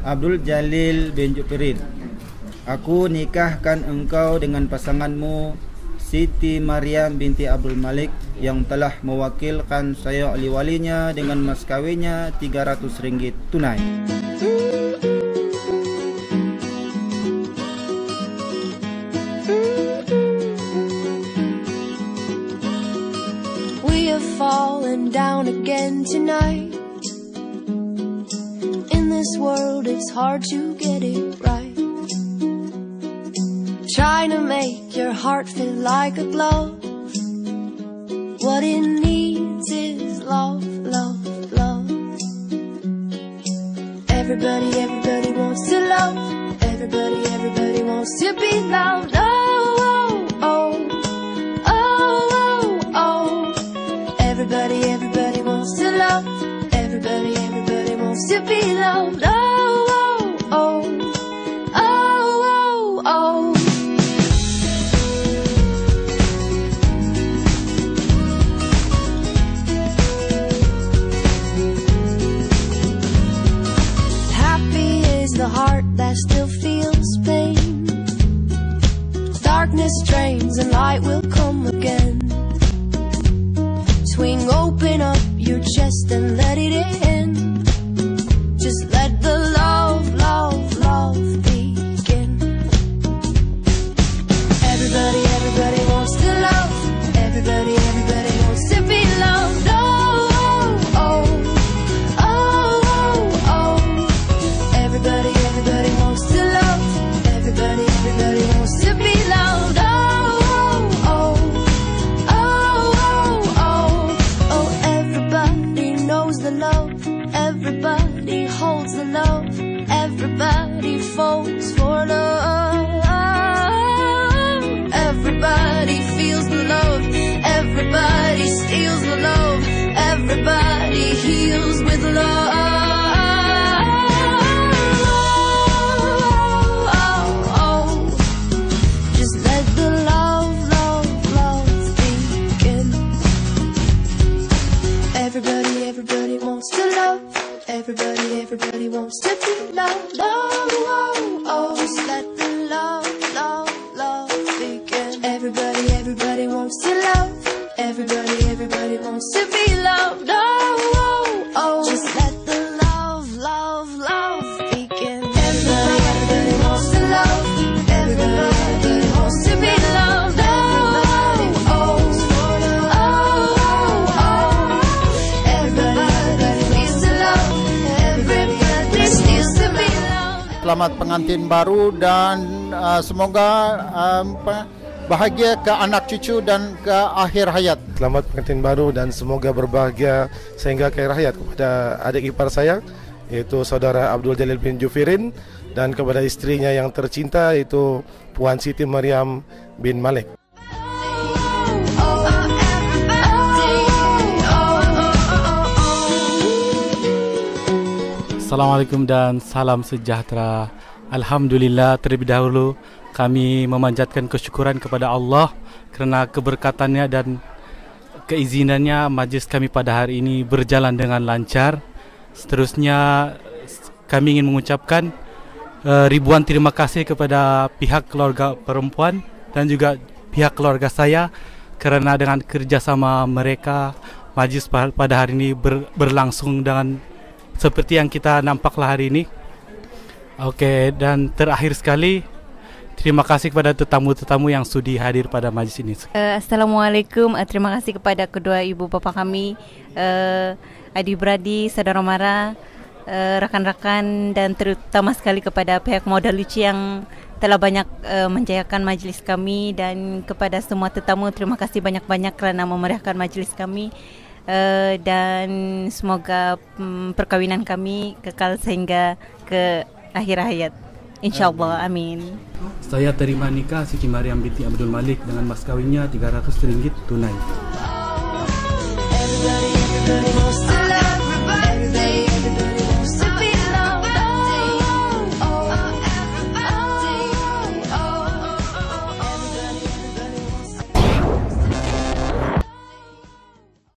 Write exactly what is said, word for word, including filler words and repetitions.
Abdul Jalil bin Jufirin. Aku nikahkan engkau dengan pasanganmu Siti Maryam binti Abdul Malik yang telah mewakilkan saya oleh walinya dengan mas kawinnya tiga ratus ringgit tunai. We have fallen down again tonight. In this world it's hard to get it right. Trying to make your heart feel like a glove. What it needs is love, love, love. Everybody, everybody wants to love. Everybody, everybody wants to be loved. Oh, oh, oh, oh, oh, oh. Everybody, everybody wants to love. Everybody, everybody wants to be loved. Oh, oh, oh, oh, oh, oh. The heart that still feels pain. Darkness drains and light will come again. Swing open up your chest and let it in. Just let the love, love, love begin. Everybody, everybody wants to love. Everybody, everybody wants to be loved. Oh, oh, oh, oh, oh. Everybody, everybody wants to love. Everybody, everybody wants to be loved. Oh, oh, oh, oh, oh, oh. Everybody knows the love. Everybody holds the love. Everybody falls for love. Everybody feels the love. Everybody steals the love. Everybody heals with love. Everybody, everybody wants to love. Everybody, everybody wants to be loved. Oh, oh, oh, just let the love, love, love begin. Everybody, everybody wants to love. Everybody, everybody wants to be loved. Oh, oh, oh, just let the love, love, love begin. Everybody, everybody wants to love. Everybody wants to be loved. Selamat pengantin baru dan uh, semoga um, bahagia ke anak cucu dan ke akhir hayat. Selamat pengantin baru dan semoga berbahagia sehingga ke akhir hayat kepada adik ipar saya iaitu saudara Abdul Jalil bin Jufirin dan kepada istrinya yang tercinta iaitu Puan Siti Maryam bin Malik. Assalamualaikum dan salam sejahtera. Alhamdulillah, terlebih dahulu kami memanjatkan kesyukuran kepada Allah kerana keberkatannya dan keizinannya majlis kami pada hari ini berjalan dengan lancar. Seterusnya kami ingin mengucapkan uh, ribuan terima kasih kepada pihak keluarga perempuan dan juga pihak keluarga saya kerana dengan kerjasama mereka majlis pada hari ini ber, berlangsung dengan seperti yang kita nampaklah hari ini. Okey, dan terakhir sekali terima kasih kepada tetamu-tetamu yang sudi hadir pada majlis ini. Uh, Assalamualaikum. Uh, terima kasih kepada kedua ibu bapa kami, uh, adik-beradik, saudara mara, uh, rakan-rakan dan terutama sekali kepada pihak Modal Lucu yang telah banyak uh, menjayakan majlis kami, dan kepada semua tetamu terima kasih banyak-banyak kerana memeriahkan majlis kami. Uh, dan semoga um, perkahwinan kami kekal sehingga ke akhir hayat, InsyaAllah, amin. Saya terima nikah Siti Maryam binti Abdul Malik dengan mas kawinnya tiga ratus ringgit tunai.